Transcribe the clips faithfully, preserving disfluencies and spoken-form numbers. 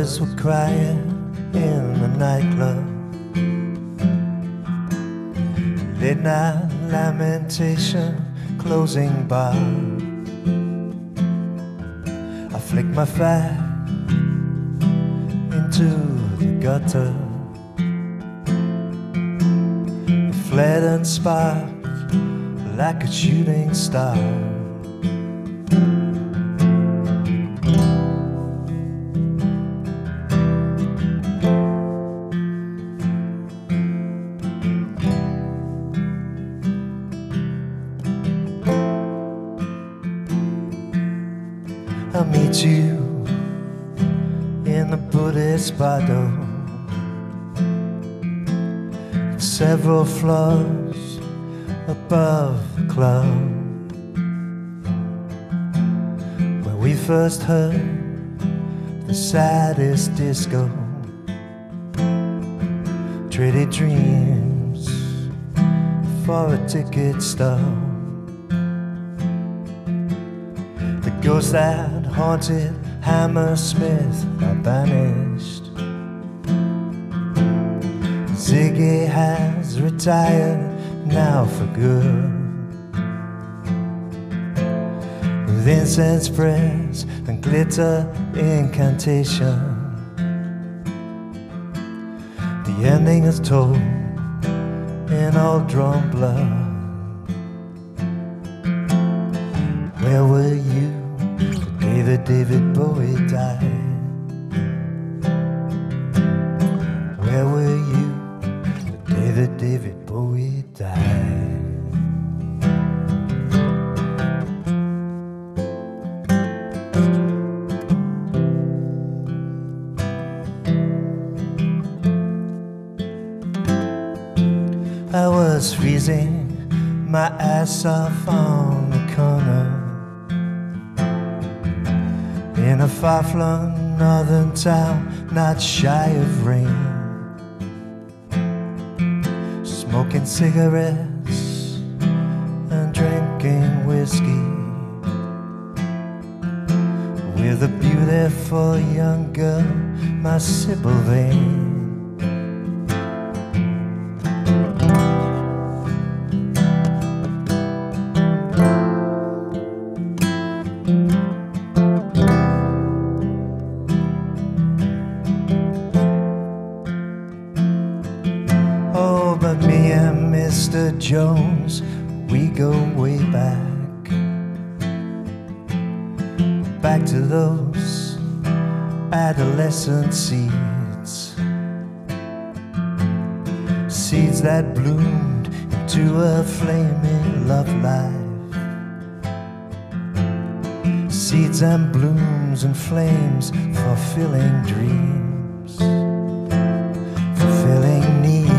boys were crying in the nightclub. Late night lamentation, closing bar. I flicked my fat into the gutter. It fled and sparked like a shooting star. I'll meet you in the Buddhist bardo, several floors above the club, where we first heard the saddest disco. Traded dreams for a ticket stub. The ghosts that haunted Hammersmith are banished. Ziggy has retired now for good, with incense prayers and glitter incantation. The ending is told in old drawn blood. Where were you the day that David Bowie died? Where were you the day that David Bowie died? I was freezing my ass off on the corner in a far-flung northern town, not shy of rain, smoking cigarettes and drinking whiskey with a beautiful young girl, my Sybil Vane. But me and Mister Jones, we go way back, back to those adolescent seeds, seeds that bloomed into a flaming love life, seeds and blooms and flames, fulfilling dreams, fulfilling needs.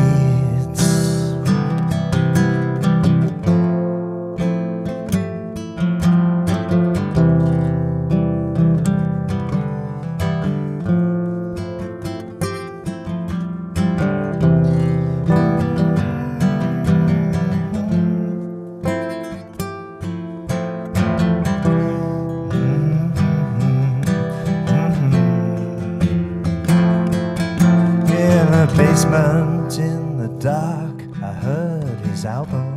Basement in the dark, I heard his album,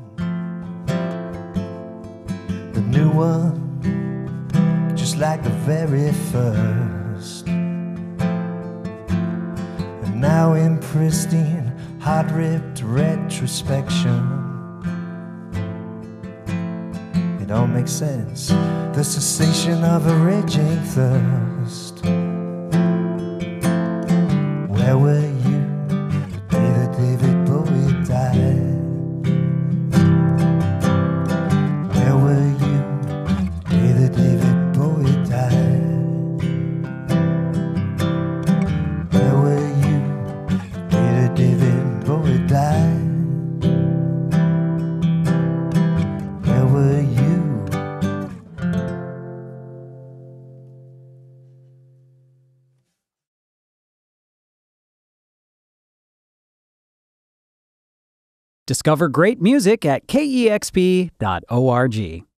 the new one, just like the very first. And now in pristine, heart-ripped retrospection, it all makes sense, the cessation of a raging thirst. Where were you the day that David Bowie died? Where were you the day that David Bowie died? Where were you the day that David Bowie died? Where were you? Discover great music at K E X P dot org.